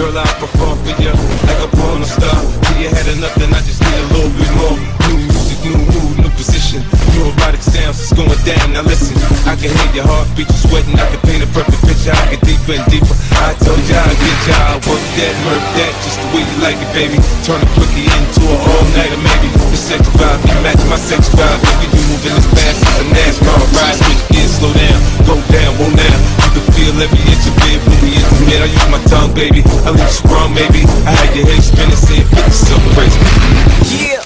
Girl, I perform for you like a porn star. Till you had enough, then I just need a little bit more. New music, new mood, new position. New erotic sounds, it's going down. Now listen, I can hear your heartbeat, you sweating. I can paint a perfect picture. I get deeper and deeper. I told ya I'd get ya. I work that, murk that, just the way you like it, baby. Turn a quickie into an all-nighter, maybe. The sex vibe, you match my sex vibe. Baby, you moving as fast as a NASCAR ride. Switch gears, slow down, go down, whoa now. You can feel every inch of it when we intimate. I use my tongue, baby. I leave you sprung, maybe. I had your head spinning, saying 50 something crazy. Yeah.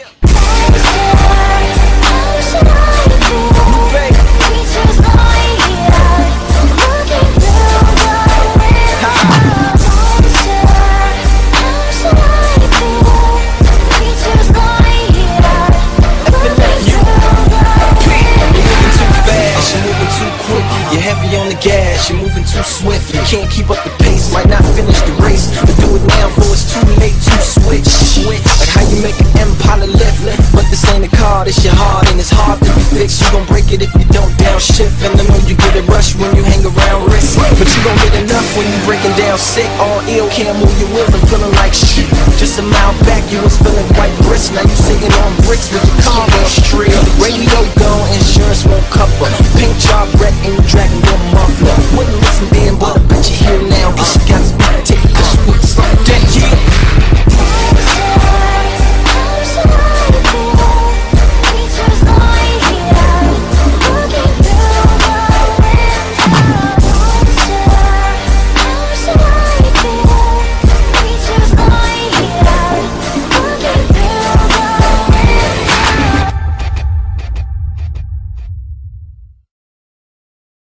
You're heavy on the gas, you're moving too swift. You can't keep up the pace, might not finish the race. But do it now before it's too late to switch. Like how you make an Impala lift. But this ain't a car, this your heart, and it's hard to be fixed. You gon' break it if you don't downshift. And I know you get a rush when you hang around risk. But you gon' get enough when you breaking down sick. All ill, can't move your wheels, I'm feeling like shit. Just a mile back, you was feeling quite brisk. Now you sitting on bricks with your car on street. Radio gone, insurance won't cover. Paint job wreck and you dragging your muffler. Wouldn't listen then, but I bet you here now. Guess you got